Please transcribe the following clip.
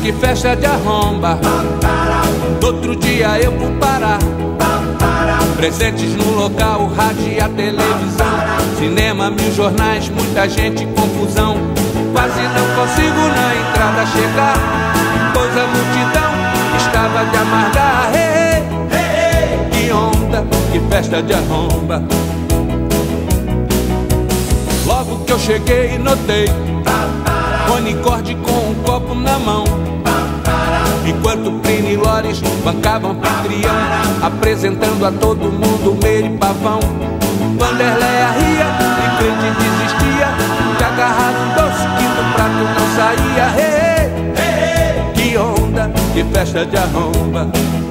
que festa de arromba. No outro dia eu vou parar. Presentes no local, rádio e a televisão, cinema, 1000 jornais, muita gente, confusão. Quase não consigo na entrada chegar, pois a multidão estava de amargar. Hey, hey, hey, que onda, que festa de arromba. Logo que eu cheguei notei Rony Corde com um copo na mão, enquanto Plínio e Lores bancavam anfitrião, apresentando a todo mundo Meire e Pavão. Vanderleia ria e Crente desistia, de agarrar um doce que do prato não saía. Hey, hey, hey, que onda, que festa de arromba.